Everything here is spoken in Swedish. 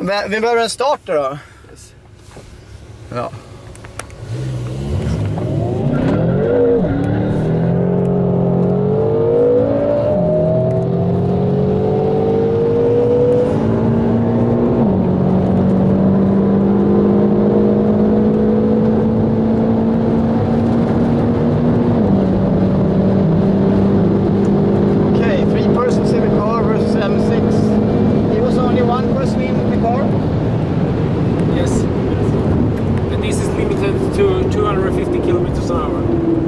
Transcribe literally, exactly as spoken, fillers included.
Vi behöver en starter då. Yes. Ja. Yes. And this is limited to two hundred fifty kilometers an hour.